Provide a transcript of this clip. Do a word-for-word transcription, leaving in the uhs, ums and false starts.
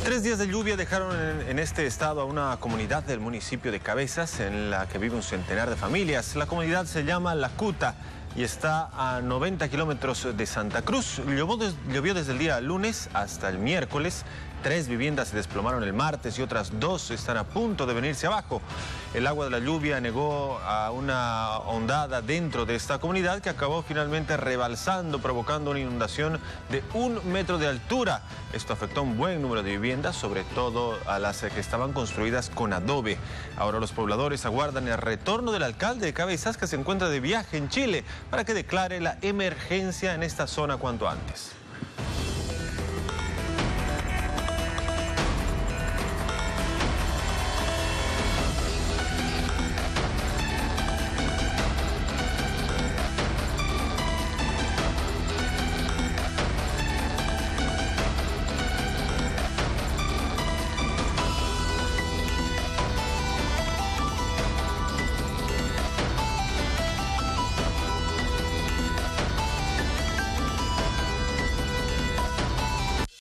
Tres días de lluvia dejaron en, en este estado a una comunidad del municipio de Cabezas en la que vive un centenar de familias. La comunidad se llama La Cuta y está a noventa kilómetros de Santa Cruz. Llovió, des, llovió desde el día lunes hasta el miércoles. Tres viviendas se desplomaron el martes y otras dos están a punto de venirse abajo. El agua de la lluvia negó a una hondada dentro de esta comunidad que acabó finalmente rebalsando, provocando una inundación de un metro de altura. Esto afectó a un buen número de viviendas, sobre todo a las que estaban construidas con adobe. Ahora los pobladores aguardan el retorno del alcalde de Cabezas, que se encuentra de viaje en Chile, para que declare la emergencia en esta zona cuanto antes.